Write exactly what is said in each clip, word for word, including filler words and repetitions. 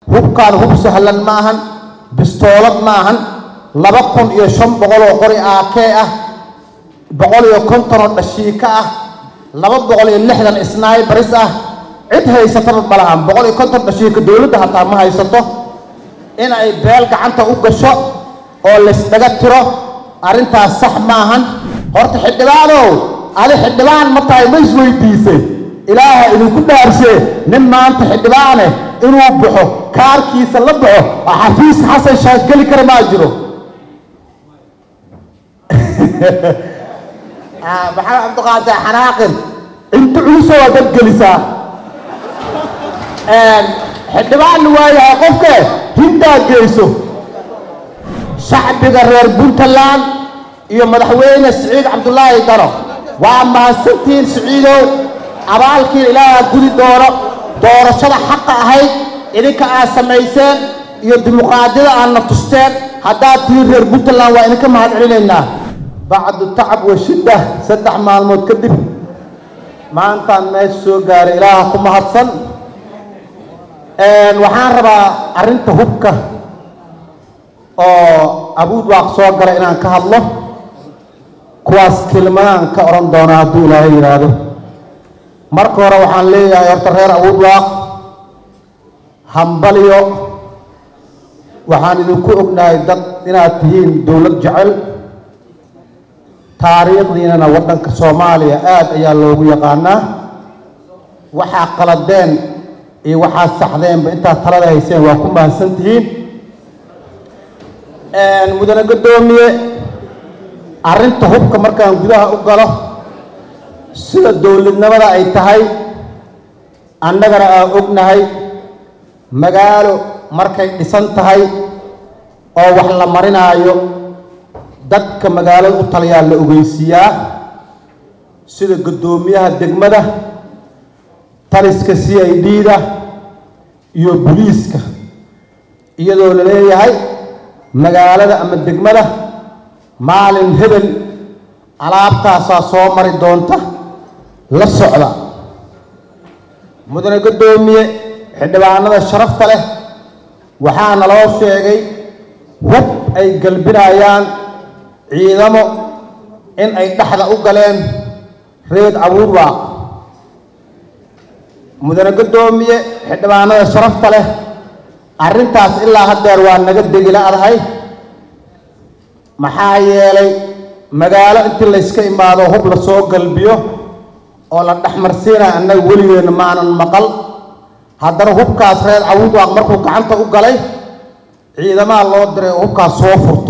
hubkaan hub sahlan maahan bistoolad maahan laba kun iyo shan boqol oo qori A K ah boqol iyo konton oo dhashiika ah laba boqol iyo lixdan snipers ah cid haysata malahan boqol iyo konton dhashiika dawladda hataa ma haysato in ay beel gacanta u gasho oo la isdaga tiro arintaas sax maahan horta xildhibaanow ali xildhibaan ma tahay ma isweydiisay ilaaha idinku dhaarshe nin maanta xildhibaane inuu baxo kaarkiisa la baxo xafiis xasan shaas gali kara ma jiro ah maxaa abduqaadir xanaaqin inta culuso waa dad gelisaa een xildhibaan waayahay qofka hindaa geyso shacbiga reer Puntland iyo madaxweyne Siciid Cabdullaahi Dano waa mahadsantiin Siciidow abaalkii ilaaha gudi doono doorashada xaq ahayd idinka aad samayseen iyo dimuqraadiyada aan naftusteen haddaad tii reer Puntland waa idinka mahad celinaynaa bacdu tacab wa shidda saddex maalmood kadib maantaan meesha soo gaaray ilaaha ku mahadsan een waxaan rabaa arrinta hubka oo abuud waaq soo galay inaan ka hadlo kuwaas kelmadaan ka oran doonaa hadduu ilaahay yiraahdo marka hore waxaan leeyahay horta reer abuud waaq hambaliyo waxaan idinku ognahay dad inaad tihiin dawlad jecel taariikhdiinana waddanka Soomaaliya aad ayaa loogu yaqaanaa waxaa qaladeen iyo waxaa saxdeenba intaad talada hayseen waa ku mahadsan tihiin een mudane gudoomiye arrinta hubka markaan gudaha u galo sida dawladnimada ay tahay annagana aan ognahay magaalo markay dhisan tahay oo wax la marinaayo dadka magaalada u taliyaa la ogeysiiyaa sida gudoomiyaha degmada taliska C I D-da iyo booliiska iyadoo la leeyahay magaalada ama degmada maalin hebel alaabtaasaa soo mari doonta la socda mudane gudoomiye xildhibaanada sharafta leh waxaana loo sheegay hub ay galbinayaan ciidamo in ay dhaxda u galeen reed abuud waaq mudane gudoomiye xildhibaanada sharafta leh arrintaas ilaa haddeer waa naga degiladahay maxaa yeelay magaalo intii la iska imaado hub la soo galbiyo oo la dhaxmarsiina annaga weligeena maanan maqal haddana hubkaas reer abuud waaq markuu gacanta u galay ciidamaha loo diray oo hubkaas soo furto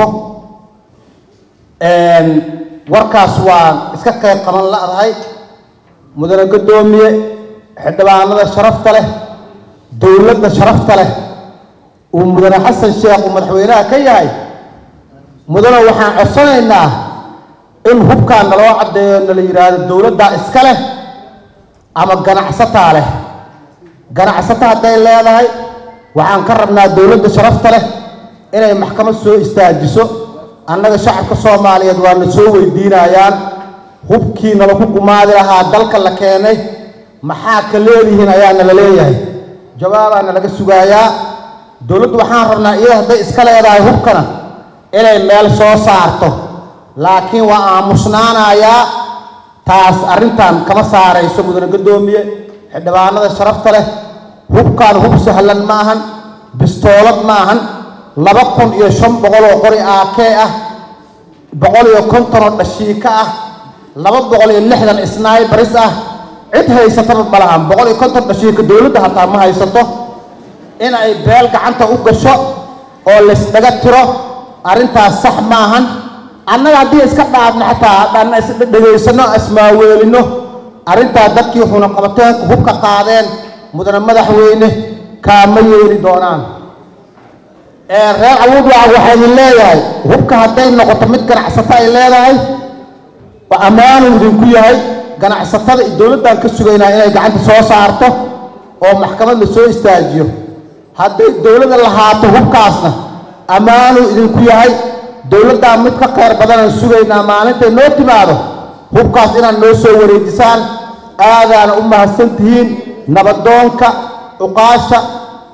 een warkaas waa iska qayb qaban la'dahay mudane gudoomiye xildhibaanada sharafta leh dawladda sharafta leh uu mudane xasan sheekh uu madaxweynaha ka yahay mudane waxaan codsanaynaa in hubkaan naloo caddeeyo nala yidhaahdo dawladdaa iska leh ama ganacsataa leh ganacsata hadday leedahay waxaan ka rabnaa dawladda sharafta leh inay maxkamad soo istaajiso annaga shacabka Soomaaliyeed waa na soo weydiinayaan hubkii nalagu gumaadi lahaa dalka la keenay maxaa ka leedihiin ayaa nala leeyahay jawaabaana laga sugayaa dawladdu waxaan rabnaa iyada hadday iska leedahay hubkana inay meel soo saarto laakiin waa aamusnaanayaa taas arrintan kama saarayso mudane gudoomiye xildhibaanada sharafta leh hubkaan hub sahlan maahan bistoolad maahan laba kun iyo shan boqol oo qori A K ah boqol iyo konton oo dhashiika ah laba boqol iyo lixdan snipers ah cid haysata malahan boqol iyo konton dhashiika dawladda hataa ma haysato in ay beel gacanta u gasho oo la isdaga tiro arintaas sax maahan annaga haddii iska dhaafno xataa haddaan is dhageysano asmaaweelino arrintaa dadkii wuxuuna qabateen hubka qaadeen mudane madaxweyne kaama yeeli doonaan ee reer abuud waaq waxaa idin leeyahay hubka hadday noqoto mid ganacsato ay leedahay waa ammaanu idinku yahay ganacsatada iyo dawladdan ka sugaynaa inay gacanta soo saarto oo maxkamad la soo istaajiyo hadday dawladda lahaato hubkaasna ammaanu idinku yahay dawladdaa mid ka khayr badanaan sugaynaa maalintay noo timaado hubkaas inaad noo soo wareejisaan aadaana u mahadsan tihiin nabadoonka uqaasha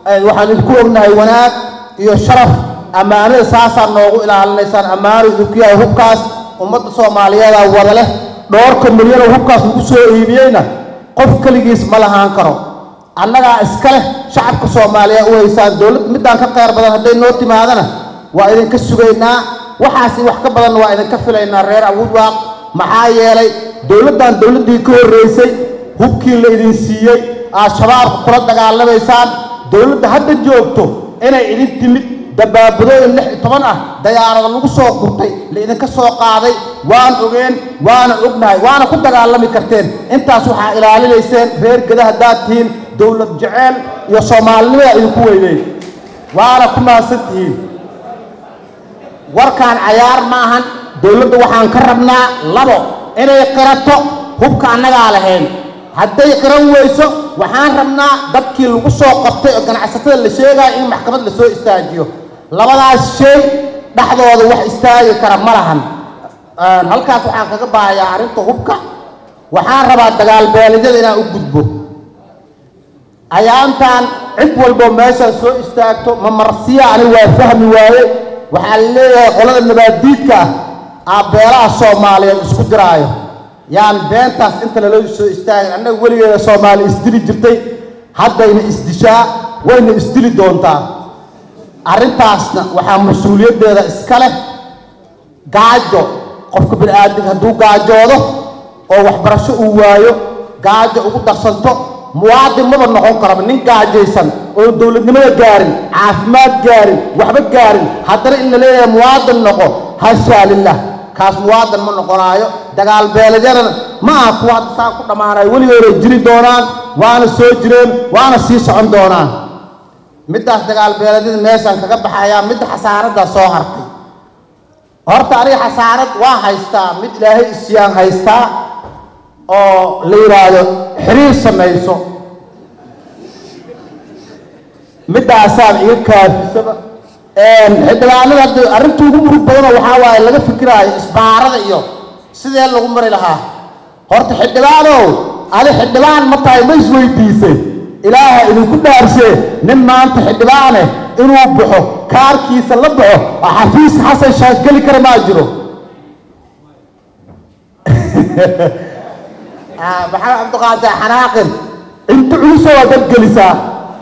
waxaan idinku ognahay wanaag iyo sharaf ammaanada saasaan noogu ilaalinaysaan ammaano idinku yahay hubkaas ummadda Soomaaliyeed wada leh dhowrka milyan oo hubkaas lagu soo iibiyeyna qof kaligiis ma lahaan karo annaga iska leh shacabka Soomaaliyeed oo haysaan dawlad midaan ka qeyr badan haday noo timaadana waa idinka sugaynaa waxaasi wax ka badan waa idinka filaynaa reer Awoodwaaq maxaa yeelay dawladdan dawladii ka horeysay hubkii la idin siiyay al-shabaab kula dagaalamaysan dawladda hadda joogto inay idin timid dabaabadooyin lix iyo toban ah dayaarada lagu soo qurtay la idinka soo qaaday waan ogeen waana ognahay waana ku dagaalami karteen intaas waxa ilaalinayseen reer gadaha daatiin dawlad jecel iyo Soomaalida idinku weeyay waana ku maasantiin warkaan cayaar maahan dawladda waxaan ka rabnaa labo inay qirato hubka annaga lahayn hadday qiran weyso waxaan rabnaa dadkii lagu soo qabtay oo ganacsatada la sheegay in maxkamad la soo istaajiyo labadaas shay dhaxdooda wax istaagi kara ma lahan halkaas waxaan kaga baahayaa arrinta hubka waxaan rabaa dagaal beeledyada inaan u gudbo ayaantan cid walba meesha soo istaagto ma marsiya ani waa fahmi waaye waxaa leeyahay qolada nabaadiidka ah beelaha Soomaaliyeed isku diraayo yaan beentaas inta la soo istaagay annaga waligeeda Soomaali isdili jirtay haddayna isdishaa wayna isdili doontaa arrintaasna waxaa mas'uuliyadeeda iska leh gaajo qofka bini'aadamka hadduu gaajoodo oo waxbarasho uu waayo gaajo ugu darsanto muwaadin ma noqon karo nin gaajaysan oo dawladnimada gaarin caafimaad gaarin waxba gaarin haddana in la leeyahay muwaadin noqo hasha lillah kaas muwaadin ma noqonayo dagaal beeledyada ma aha kuwa saa ku dhamaanay waligood jiri doonaan waana soo jireen waana sii socon doonaan midaas dagaal beeledyada meeshan kaga baxaya mid xasaarada soo hartay horta ari xasaarad waa haystaa mid ilaahay isiyaan haystaa oo la yiraahdo xiriir sameeyso midaasaan iga kaafisaba een xidlaanada arrintu ugu murug badan waxa waaye laga fikiraayo isbaarada iyo sidee lagu mari lahaa horta xidlaanow ali xidlaan ma tahay ma isweydiisay ilaaha idinku dhaarshay nin maanta xidlaane inuu baxo kaarkiisa la baxo xafiis xasan shaash gali kara ma jiro ah maxaa abduqaadir xanaaqin inta cusub waa dad galisaa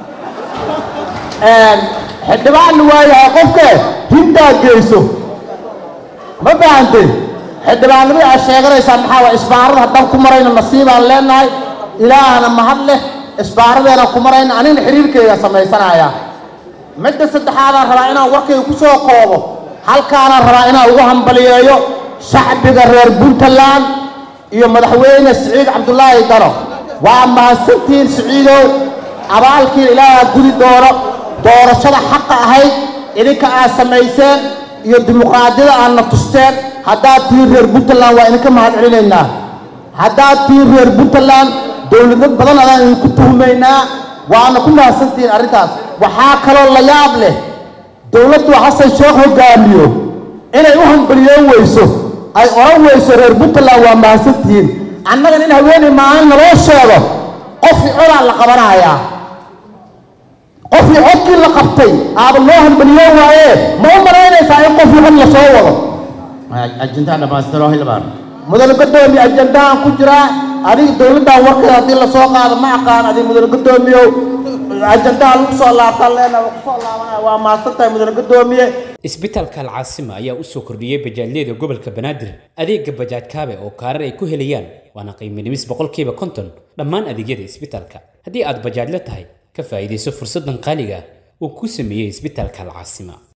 een xidlaan waayahay qofka hindaa geyso ma baahantay xidlaanimada ay sheeganaysaa maxaa waa isbaarada haddaan ku marayna nasiibaan leenahay ilaahana mahad leh isbaaradeena ku marayna anina xiriirkayga samaysanaya midda saddexaad aan rabaa inaan warkayga ku soo koobo halkaan aan rabaa inaan ugu hambaliyeeyo shacbiga reer Puntland iyo madaxweyne Siciid Cabdullaahi Dano waa mahadsantiin Siciidow abaalkii ilaaha gudi doono doorashada xaq ahayd idinka aad samayseen iyo dimuqraadiyada aan naftusteen haddaad tii reer Puntland waa idinka mahad celinaynaa haddaad tii reer Puntland dawlad badan aan idinku tuhmaynaa waana ku mahadsantiin arrintaas waxaa kaloo la yaab leh dawladdu Xasan Sheekh hogaamiyo inay u hambaliyeyn weyso ay oran weyso reer Puntland waa mahadsantiin annaga in haweeney maalin naloo sheego qof codaan la qabanayaa qof codkii la qabtay aad loo hambaliyeyn waaye ma u maraynaysaa in qof cod la soo wado ajintada baastaro hilbaan mudane gudoomiye ajandaan ku jira adiga dawladda warkeeda hadii la soo qaado ma aqaan adiga mudane gudoomiye ajandaan lagu soo laabtan leena ku soo laabanaya waa maasantay mudane gudoomiye isbitaalka Al-Caasima ayaa u soo kordhiyay bajaajyada gobolka Banaadir adeega bajaaj kaabe oo kaarar ay ku helayaan waana qiimo dhimis boqolkiiba konton dhammaan adeegyada isbitaalka haddii aad bajaaj la tahay ka faa'iideyso fursadan qaaliga ah oo ku sameeyay isbitaalka Al-Caasima.